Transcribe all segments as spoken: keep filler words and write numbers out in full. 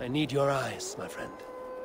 I need your eyes, my friend.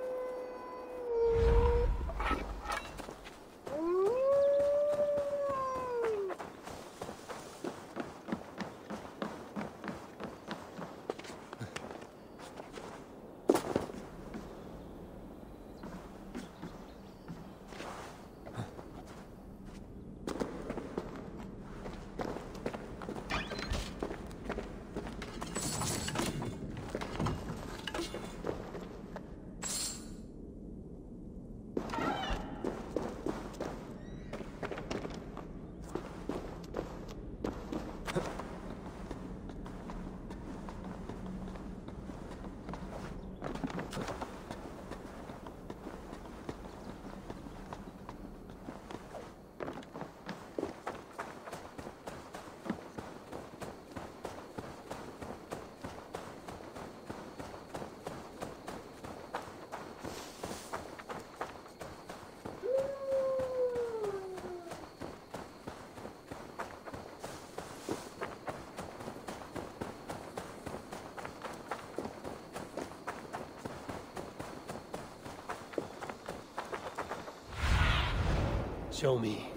Show me.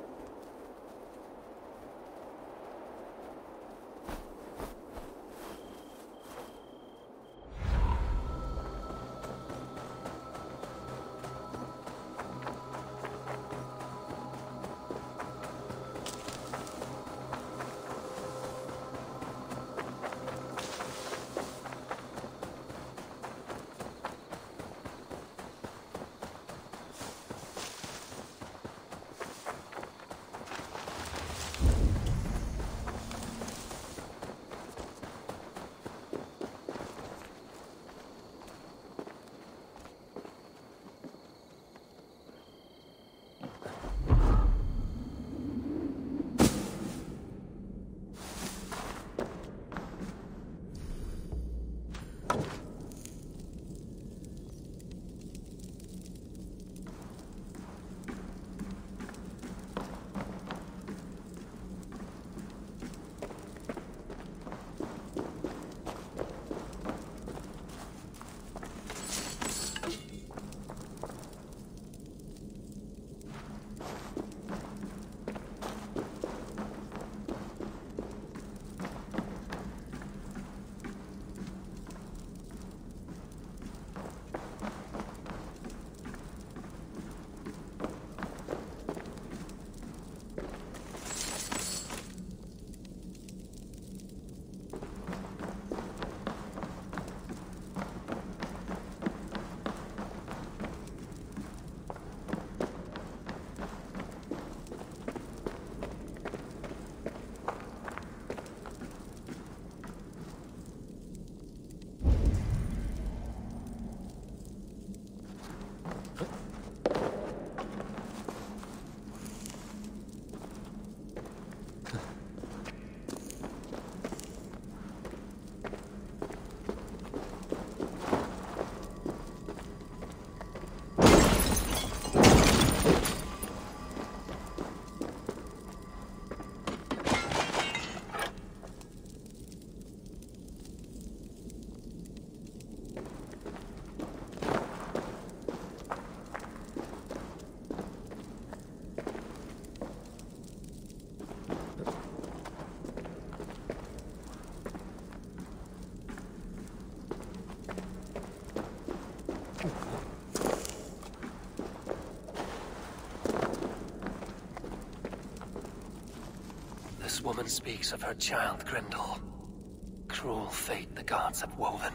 This woman speaks of her child, Grendel. Cruel fate the gods have woven.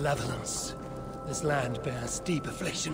malevolence. This land bears deep affliction.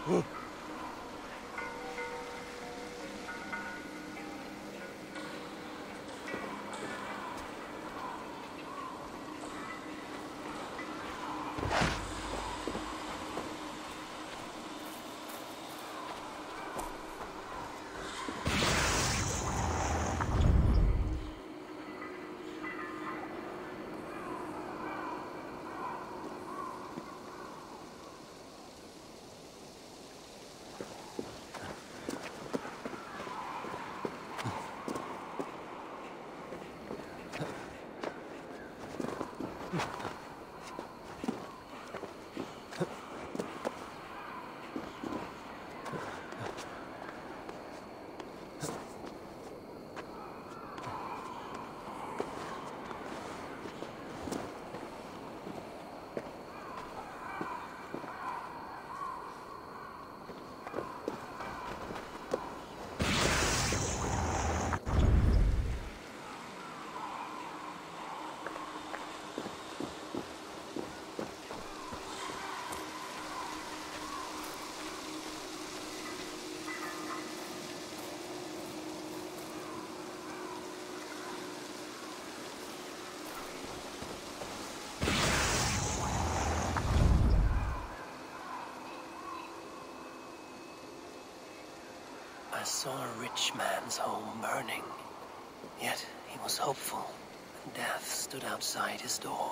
I saw a rich man's home burning. Yet he was hopeful, and death stood outside his door.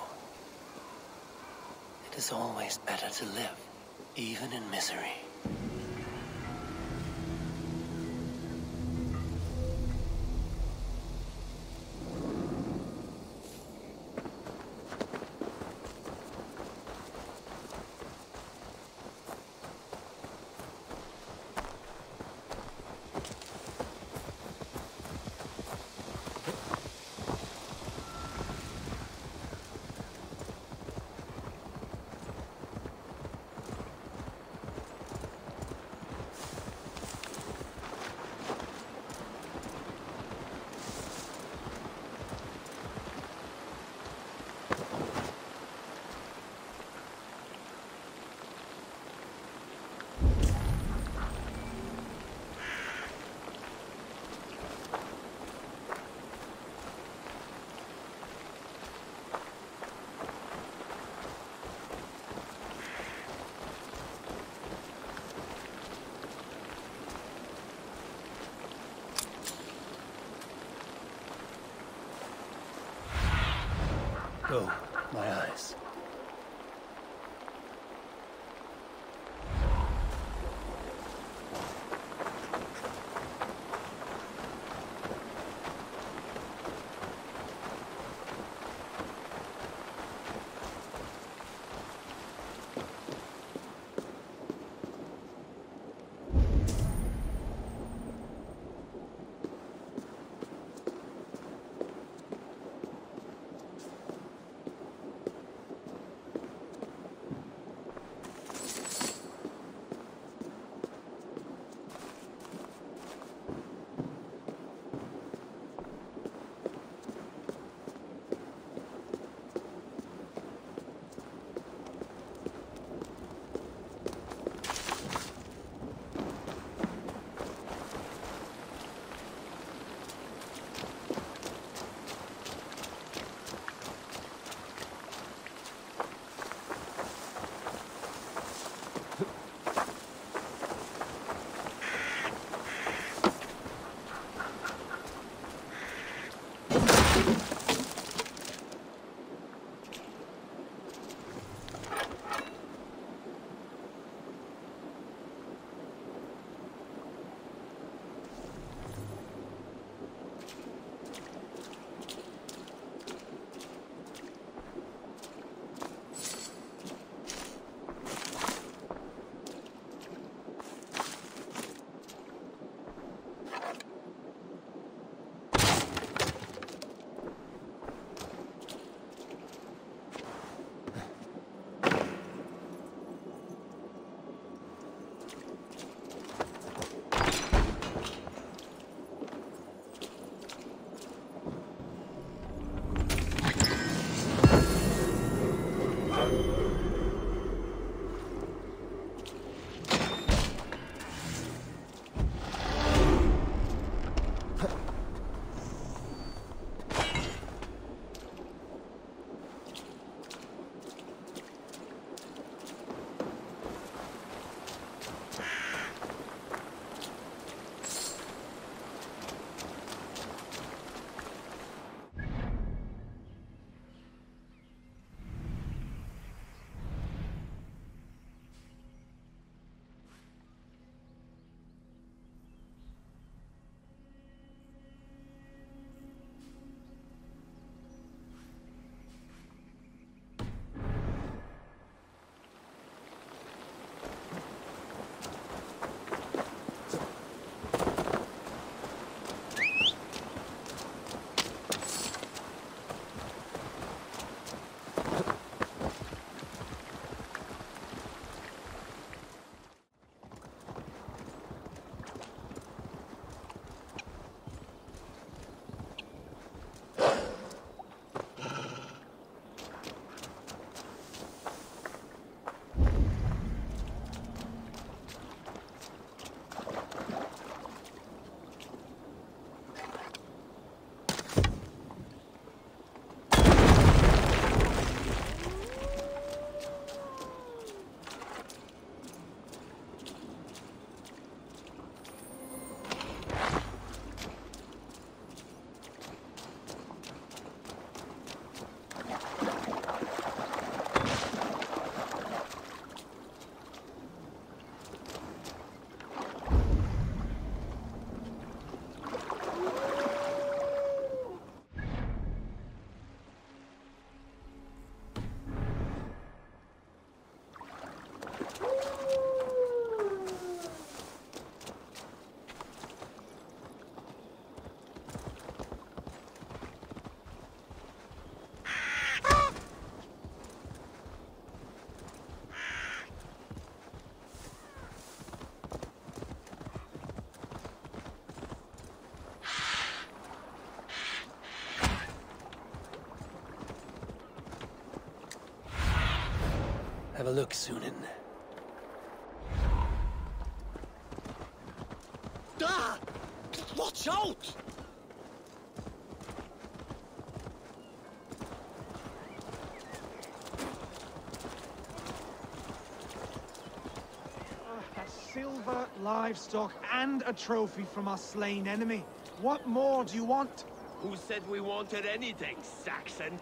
It is always better to live, even in misery. Oh, my eyes. Have a look, Sunan. Ah! Watch out! Silver, livestock, and a trophy from our slain enemy. What more do you want? Who said we wanted anything, Saxon?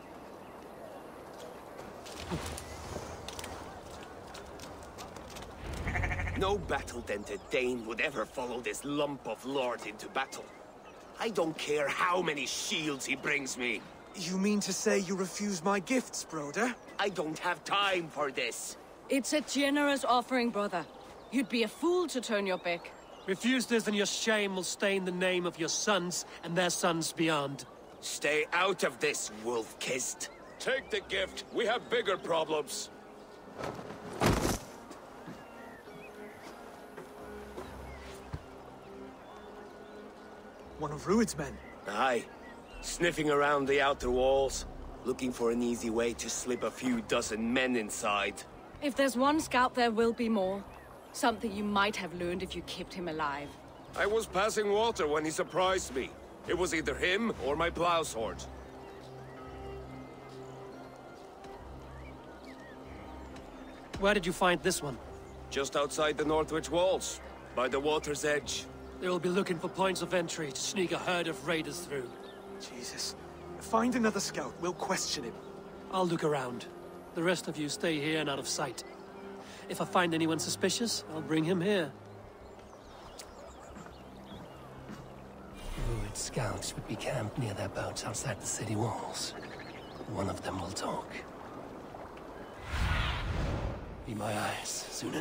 No battle-dented Dane would ever follow this lump of lord into battle. I don't care how many shields he brings me. You mean to say you refuse my gifts, Broder? I don't have time for this. It's a generous offering, brother. You'd be a fool to turn your back. Refuse this and your shame will stain the name of your sons and their sons beyond. Stay out of this, wolf-kissed. Take the gift. We have bigger problems. One of Rued's men. Aye. Sniffing around the outer walls, looking for an easy way to slip a few dozen men inside. If there's one scout, there will be more. Something you might have learned if you kept him alive. I was passing water when he surprised me. It was either him or my plow sword. Where did you find this one? Just outside the Northwich walls, by the water's edge. They will be looking for points of entry to sneak a herd of raiders through. Jesus. Find another scout. We'll question him. I'll look around. The rest of you stay here and out of sight. If I find anyone suspicious, I'll bring him here. Rued scouts would be camped near their boats outside the city walls. One of them will talk. Be my eyes, Sunan.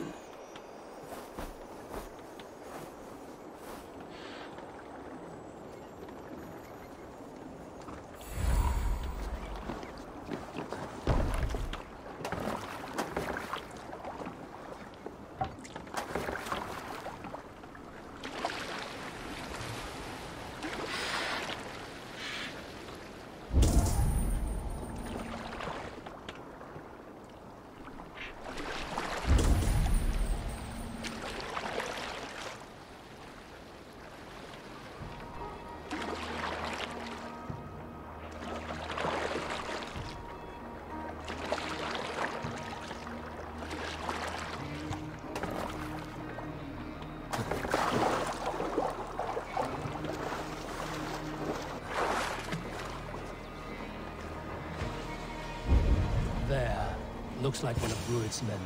There. Looks like one of Rued's men.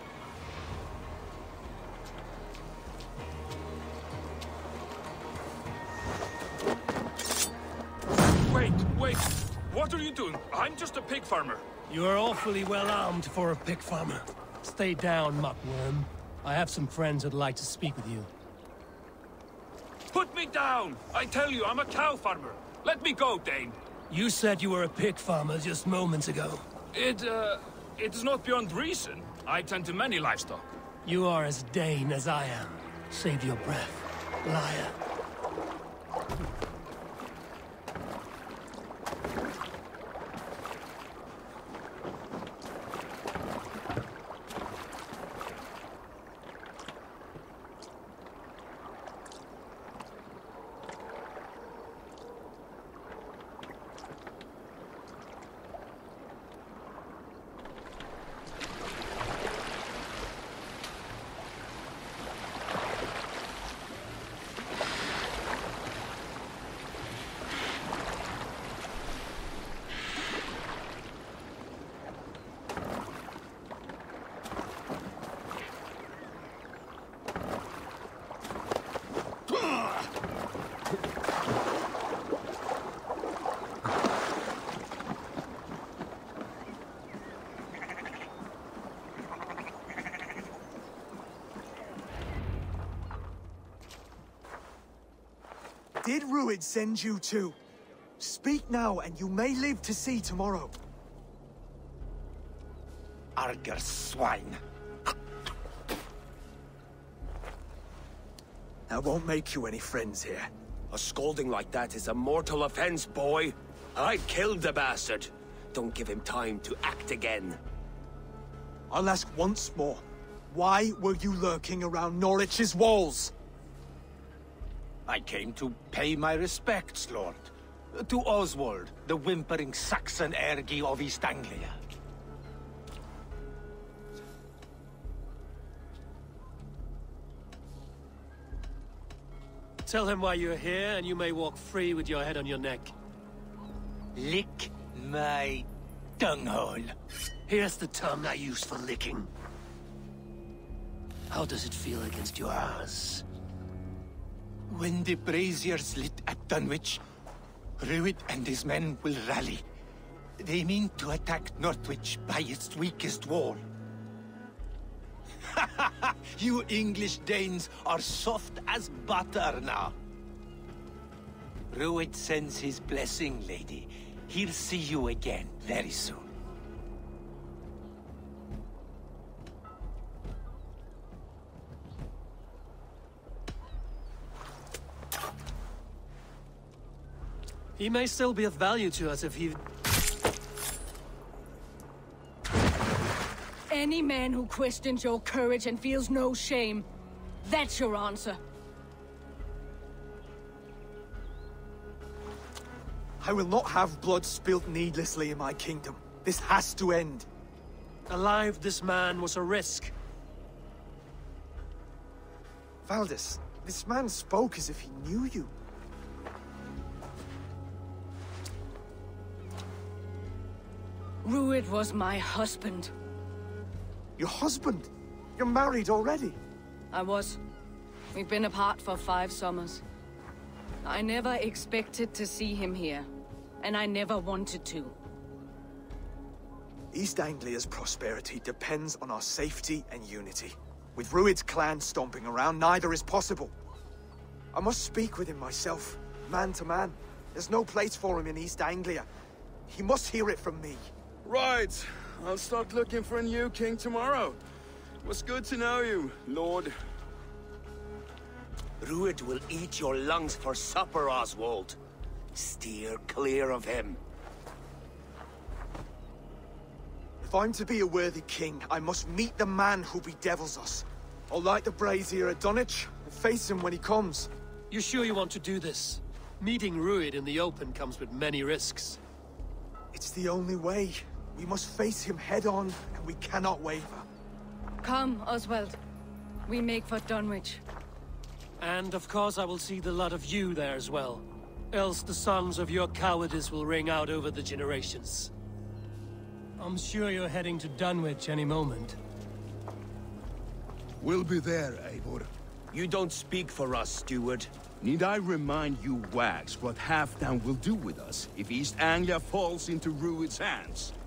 Wait, wait. What are you doing? I'm just a pig farmer. You are awfully well armed for a pig farmer. Stay down, muckworm. I have some friends who'd like to speak with you. Put me down! I tell you, I'm a cow farmer. Let me go, Dane. You said you were a pig farmer just moments ago. It, uh, it is not beyond reason. I tend to many livestock. You are as Dane as I am. Save your breath, liar. Did Rued send you too? Speak now, and you may live to see tomorrow. Arger swine. That won't make you any friends here. A scolding like that is a mortal offense, boy. I killed the bastard. Don't give him time to act again. I'll ask once more. Why were you lurking around Norwich's walls? I came to pay my respects, Lord. To Oswald, the whimpering Saxon ergi of East Anglia. Tell him why you're here, and you may walk free with your head on your neck. Lick my dunghole. Here's the tongue I use for licking. How does it feel against your ass? When the braziers lit at Dunwich, Rued and his men will rally. They mean to attack Northwich by its weakest wall. You English Danes are soft as butter now. Rued sends his blessing, lady. He'll see you again very soon. He may still be of value to us if he... Any man who questions your courage and feels no shame, that's your answer. I will not have blood spilt needlessly in my kingdom. This has to end. Alive, this man was a risk. Valdis, this man spoke as if he knew you. Rued was my husband. Your husband? You're married already? I was. We've been apart for five summers. I never expected to see him here, and I never wanted to. East Anglia's prosperity depends on our safety and unity. With Rued's clan stomping around, neither is possible. I must speak with him myself, man to man. There's no place for him in East Anglia. He must hear it from me. Right. I'll start looking for a new king tomorrow. It was good to know you, Lord. Rued will eat your lungs for supper, Oswald. Steer clear of him. If I'm to be a worthy king, I must meet the man who bedevils us. I'll light the brazier at Dunwich and face him when he comes. You sure you want to do this? Meeting Rued in the open comes with many risks. It's the only way. We must face him head-on, and we cannot waver. Come, Oswald. We make for Dunwich. And of course I will see the lot of you there as well. Else the songs of your cowardice will ring out over the generations. I'm sure you're heading to Dunwich any moment. We'll be there, Eivor. You don't speak for us, steward. Need I remind you, Wags, what Halfdan will do with us if East Anglia falls into Rued's hands?